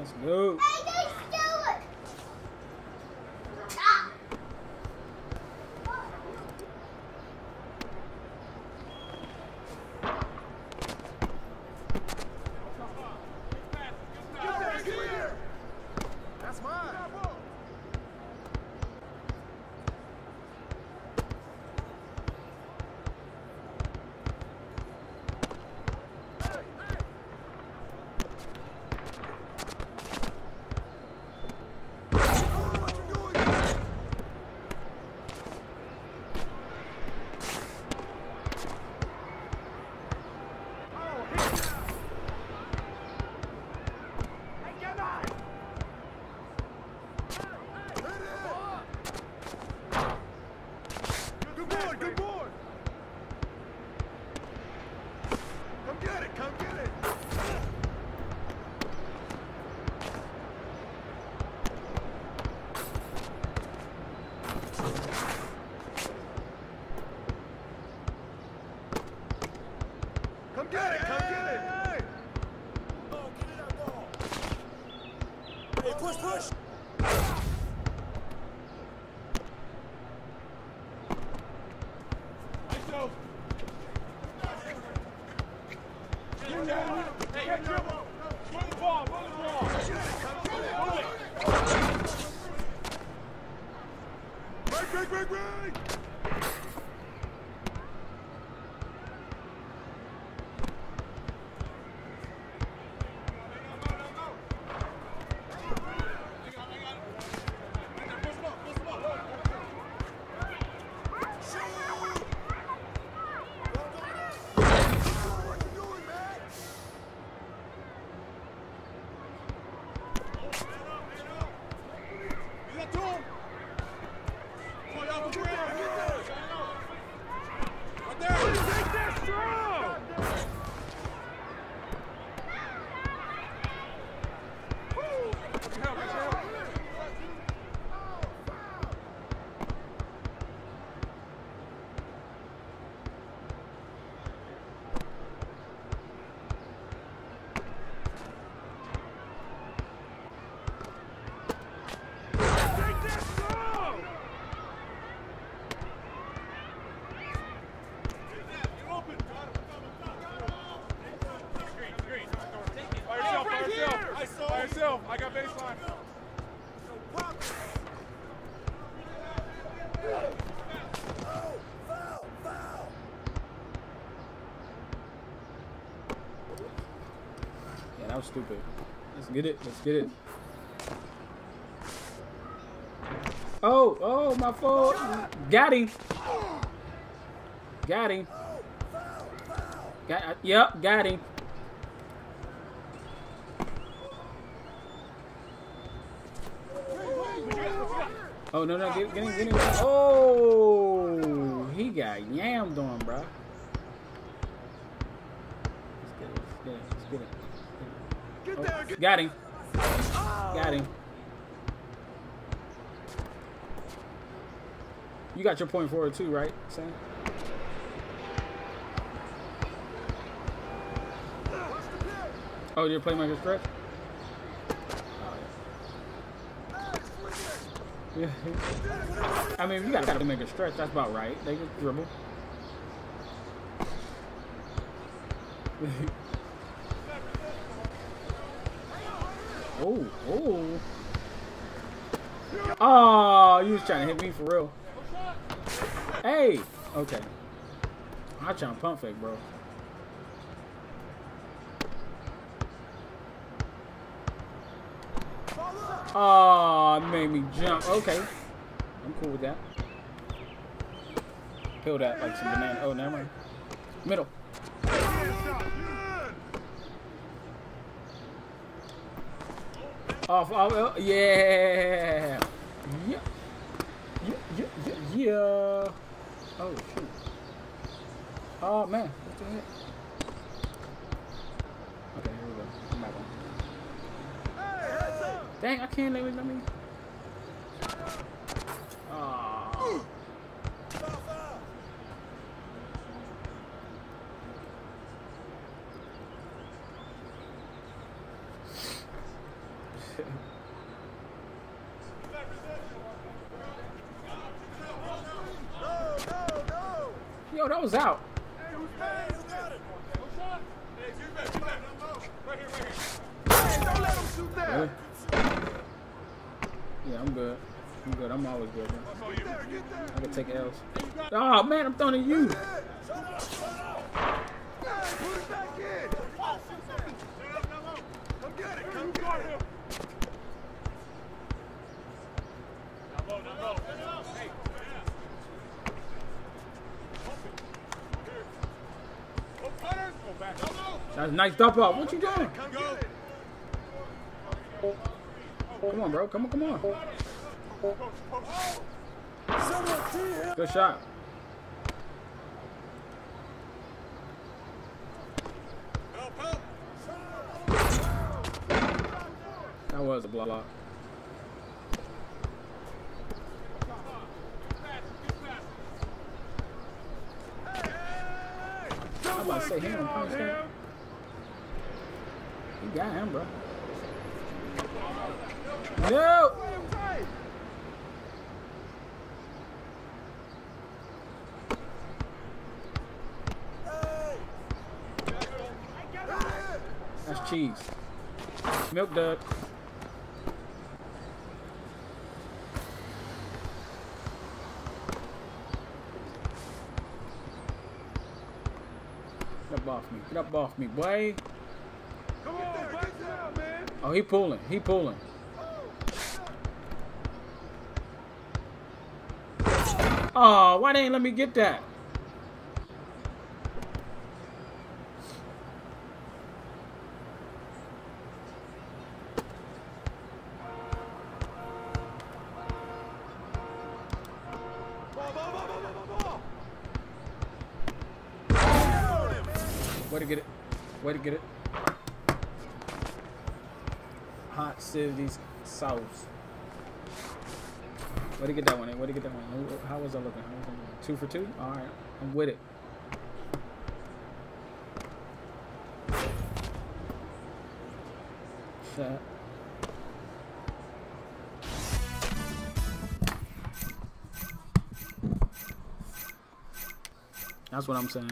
Let's go. Hey, they stole it. Ah. That's mine. Good boy. Come get it, come get it. Come get it, come get it. Oh, get it out, ball. Hey, push, push. Break! By yourself. I got baseline. Foul. Yeah, that was stupid. Let's get it. Let's get it. Oh, my fault. Got him. Got him. Yep, got him. Oh, no, get him. Oh, he got yammed on, bro. Let's get it. Oh, got him. Got him. You got your point forward too, right, Sam? Oh, you're playmaker stretch? Yeah. I mean, you gotta make a stretch. That's about right. They just dribble. Oh. Oh, you was trying to hit me for real. Hey. Okay. I'm trying to pump fake, bro. Oh, it made me jump. Okay. I'm cool with that. Peel that like some banana. Oh, never mind. Middle. Off. Yeah. Yeah. Oh, shoot. Oh, man. What the heck? Okay, here we go. I'm back on. Dang, I can't let me. Oh. Yo, that was out. Hey, who's got it? No shot. Hey, get back. Right here. Hey, don't let him shoot that. Really? Yeah, I'm good. I'm always good, man. Get there. I can take L's. Oh, man, I'm throwing at you. Hey, put it back in. Come get it. Come get it. That's a nice dump off. What you doing? Come get it. Come on, bro. Come on. Good shot. That was a block. I'm about to say him. You got him, bro. No! That's cheese. Milk dud. Get up off me, boy. Come on, get down, man. Oh, he pulling. Oh, why they ain't let me get that? Way to get it. Hot cities sauce. Way to get that one. How was I looking? 2 for 2? All right, I'm with it. Shot. That's what I'm saying.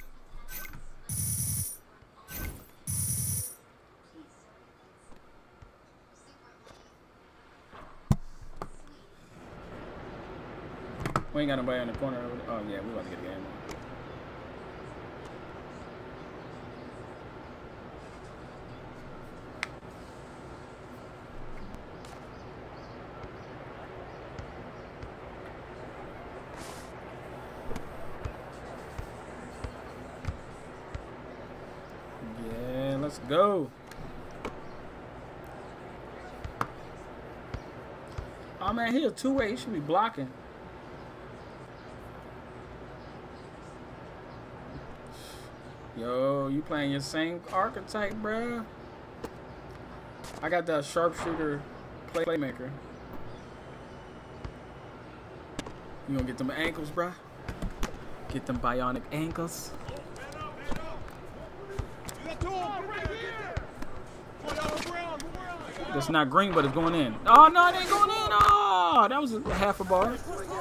We ain't got nobody in the corner. Oh, yeah, we about to get a game. Yeah, let's go. Oh, man, he a two-way. He should be blocking. Yo, you playing your same archetype, bruh? I got that sharpshooter playmaker. You gonna get them ankles, bruh? Get them bionic ankles. It's not green, but it's going in. Oh, no, it ain't going in. Oh, that was a half a bar.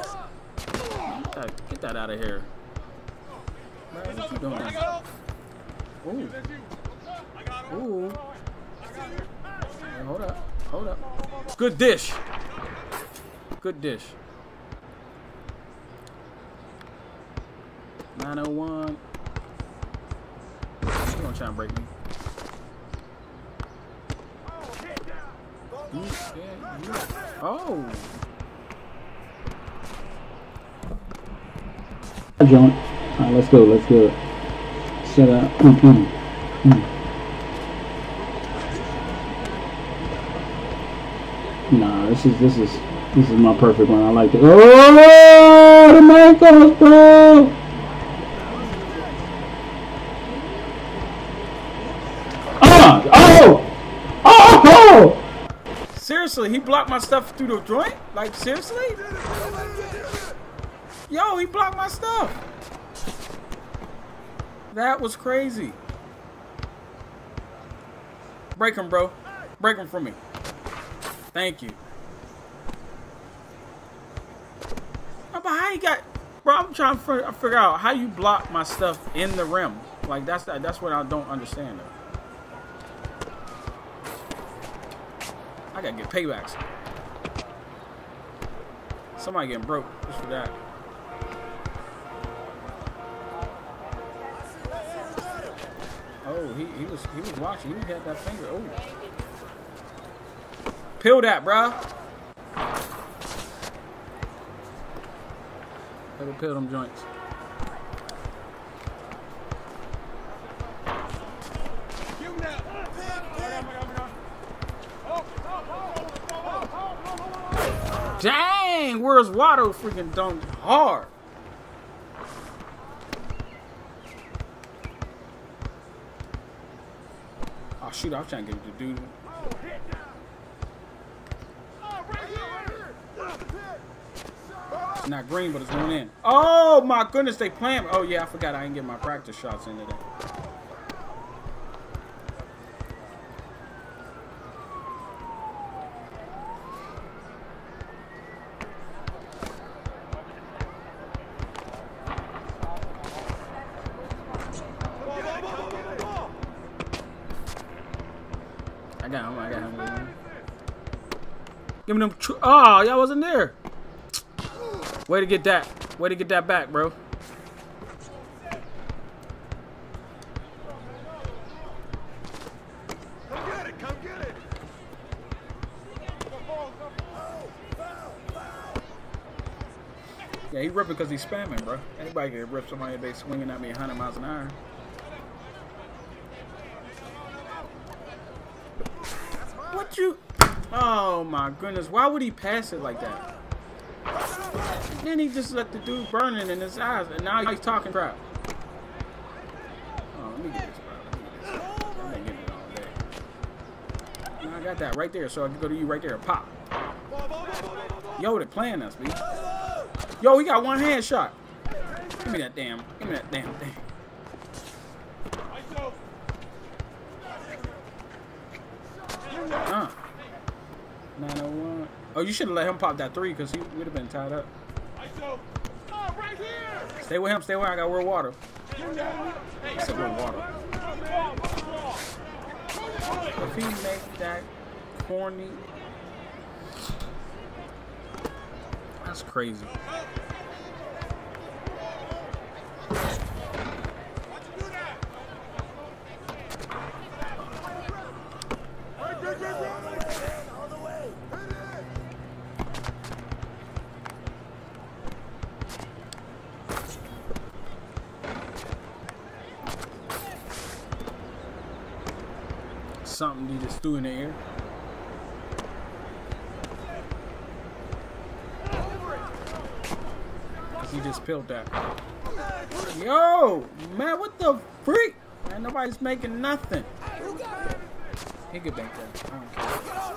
Get that out of here. Man, what you doing? Ooh. Ooh. Hey, hold up. Good dish. Good dish. 901. You gonna try and break me? Oh. Joint. Alright, let's go. Set up. Nah, this is my perfect one. I like it. Oh, the ankles, bro. Oh! Seriously, he blocked my stuff through the joint? Like, seriously? Yo, he blocked my stuff. That was crazy. Break him, bro. Break him for me. Thank you. Oh, but how he got... Bro, I'm trying to figure out how you block my stuff in the rim. Like, that's what I don't understand, though. I gotta get paybacks. Somebody getting broke just for that. Oh, he was watching. He had that finger. Oh, peel that, bruh. Better peel them joints. Dang, where's Watto freaking dunked hard? Oh shoot, I was trying to get the dude. It's not green, but it's going in. Oh my goodness, they playing. Oh yeah, I forgot I didn't get my practice shots in today. I got him. Give me them. Oh, y'all wasn't there. Way to get that. Way to get that back, bro. Come get it, come get it. Yeah, he ripping because he's spamming, bro. Anybody can rip somebody if they swinging at me 100 miles an hour. What you? Oh my goodness! Why would he pass it like that? Then he just let the dude burning in his eyes, and now he's talking crap. Oh, let me get this, bro. I ain't getting it all day. No, I got that right there, so I can go to you right there. Pop. Yo, they're playing us, man. Yo, he got one hand shot. Give me that damn. Give me that damn thing. 901. Oh, you should have let him pop that three because he would have been tied up. Stay with him. Stay with him. I got World Water. I said World Water. If he make that corny, that's crazy. Something he just threw in the air. He just peeled that. Yo, man, what the freak? Man, nobody's making nothing. He get back there. I don't care.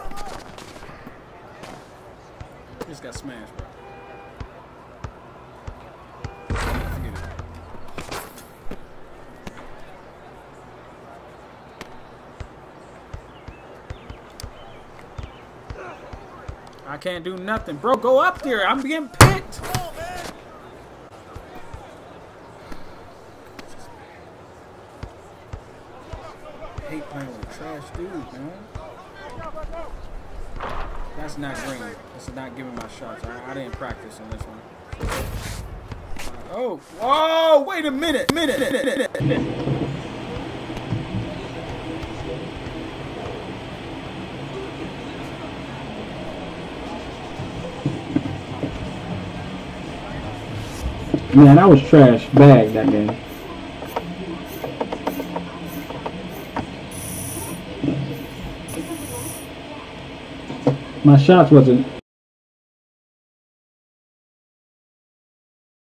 He just got smashed, bro. I can't do nothing. Bro, go up there. I'm getting picked. I hate playing with a trash dude, man. That's not green. This is not giving my shots. I didn't practice on this one. Oh, whoa, wait a minute. Man, I was trash bag that game. My shots wasn't